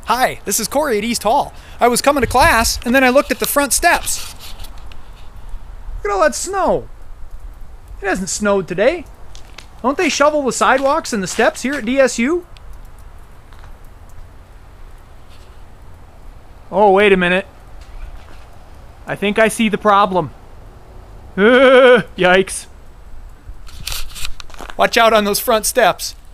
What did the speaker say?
Hi, this is Corey at East Hall. I was coming to class, and then I looked at the front steps. Look at all that snow. It hasn't snowed today. Don't they shovel the sidewalks and the steps here at DSU? Oh, wait a minute. I think I see the problem. Yikes. Watch out on those front steps.